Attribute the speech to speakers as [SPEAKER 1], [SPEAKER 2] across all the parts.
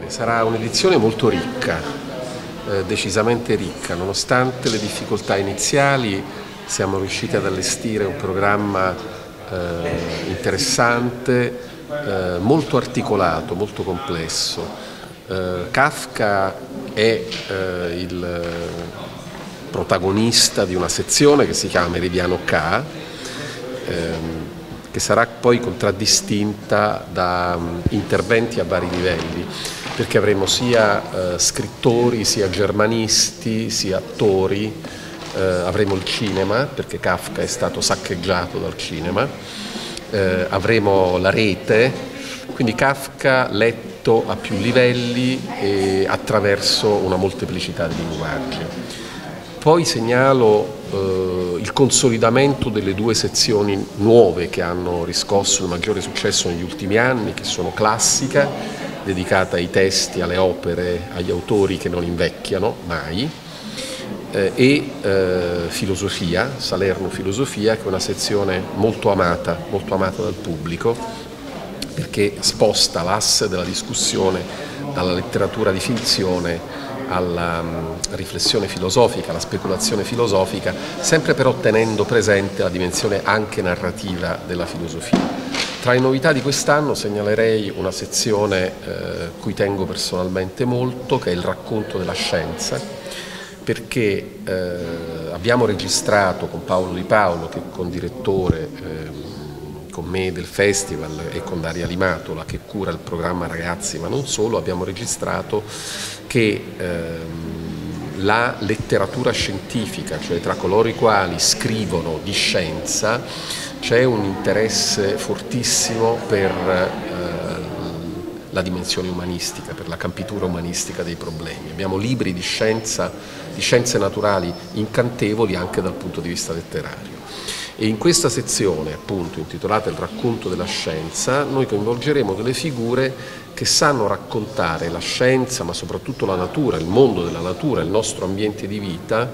[SPEAKER 1] Sarà un'edizione molto ricca, decisamente ricca, nonostante le difficoltà iniziali siamo riusciti ad allestire un programma interessante, molto articolato, molto complesso. Kafka è il protagonista di una sezione che si chiama Meridiano K, che sarà poi contraddistinta da interventi a vari livelli, perché avremo sia scrittori, sia germanisti, sia attori, avremo il cinema, perché Kafka è stato saccheggiato dal cinema, avremo la rete, quindi Kafka letto a più livelli e attraverso una molteplicità di linguaggi. Poi segnalo il consolidamento delle due sezioni nuove che hanno riscosso il maggiore successo negli ultimi anni, che sono Classica, dedicata ai testi, alle opere, agli autori che non invecchiano mai, e Filosofia, Salerno Filosofia, che è una sezione molto amata dal pubblico, perché sposta l'asse della discussione dalla letteratura di finzione alla riflessione filosofica, alla speculazione filosofica, sempre però tenendo presente la dimensione anche narrativa della filosofia. Tra le novità di quest'anno segnalerei una sezione cui tengo personalmente molto, che è il racconto della scienza, perché abbiamo registrato con Paolo Di Paolo, che è condirettore con me del festival, e con Daria Limatola, che cura il programma Ragazzi ma non solo, abbiamo registrato che la letteratura scientifica, cioè tra coloro i quali scrivono di scienza, c'è un interesse fortissimo per la dimensione umanistica, per la campitura umanistica dei problemi. Abbiamo libri di scienza, di scienze naturali incantevoli anche dal punto di vista letterario. E in questa sezione, appunto, intitolata Il racconto della scienza, noi coinvolgeremo delle figure che sanno raccontare la scienza, ma soprattutto la natura, il mondo della natura, il nostro ambiente di vita,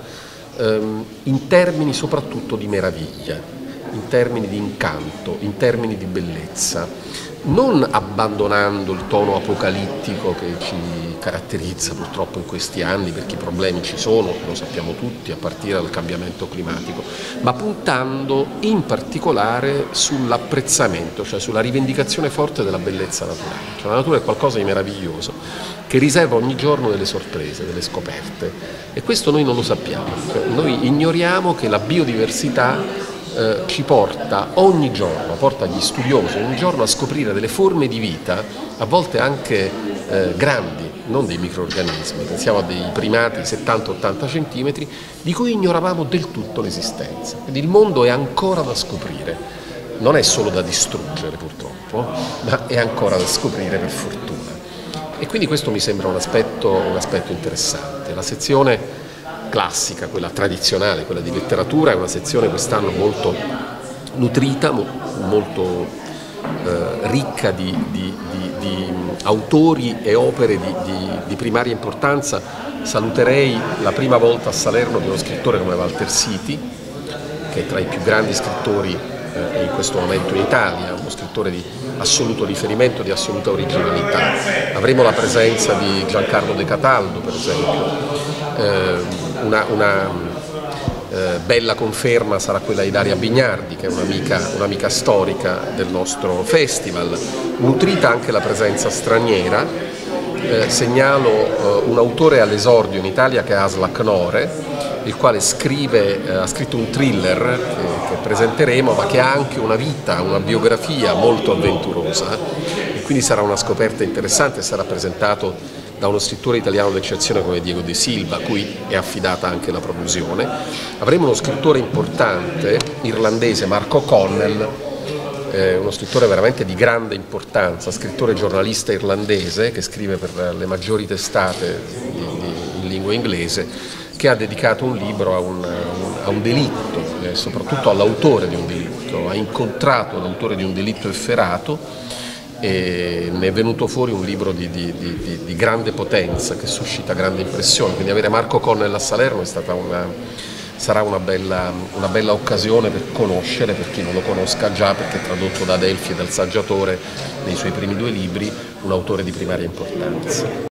[SPEAKER 1] in termini soprattutto di meraviglia, in termini di incanto, in termini di bellezza, non abbandonando il tono apocalittico che ci caratterizza purtroppo in questi anni, perché i problemi ci sono, lo sappiamo tutti, a partire dal cambiamento climatico, ma puntando in particolare sull'apprezzamento, cioè sulla rivendicazione forte della bellezza naturale. Cioè, la natura è qualcosa di meraviglioso che riserva ogni giorno delle sorprese, delle scoperte, e questo noi non lo sappiamo. Cioè, noi ignoriamo che la biodiversità ci porta ogni giorno, porta gli studiosi ogni giorno a scoprire delle forme di vita, a volte anche grandi, non dei microrganismi, pensiamo a dei primati 70-80 centimetri, di cui ignoravamo del tutto l'esistenza. Quindi il mondo è ancora da scoprire, non è solo da distruggere purtroppo, ma è ancora da scoprire per fortuna. E quindi questo mi sembra un aspetto interessante. La sezione classica, quella tradizionale, quella di letteratura, è una sezione quest'anno molto nutrita, molto ricca di autori e opere di primaria importanza. Saluterei la prima volta a Salerno di uno scrittore come Walter Siti, che è tra i più grandi scrittori in questo momento in Italia, uno scrittore di assoluto riferimento, di assoluta originalità. Avremo la presenza di Giancarlo De Cataldo, per esempio. Una bella conferma sarà quella di Daria Bignardi, che è un'amica storica del nostro festival. Nutrita anche la presenza straniera, segnalo un autore all'esordio in Italia che è Aslak Nore, il quale ha scritto un thriller che presenteremo, ma che ha anche una vita, una biografia molto avventurosa, e quindi sarà una scoperta interessante. Sarà presentato da uno scrittore italiano d'eccezione come Diego De Silva, a cui è affidata anche la produzione. Avremo uno scrittore importante, irlandese, Mark O'Connell, uno scrittore veramente di grande importanza, scrittore giornalista irlandese che scrive per le maggiori testate in lingua inglese, che ha dedicato un libro a un delitto, soprattutto all'autore di un delitto. Ha incontrato l'autore di un delitto efferato e ne è venuto fuori un libro di grande potenza che suscita grande impressione. Quindi avere Mark O'Connell a Salerno è stata sarà una bella occasione per conoscere, per chi non lo conosca già, perché è tradotto da Adelphi e dal Saggiatore nei suoi primi 2 libri, un autore di primaria importanza.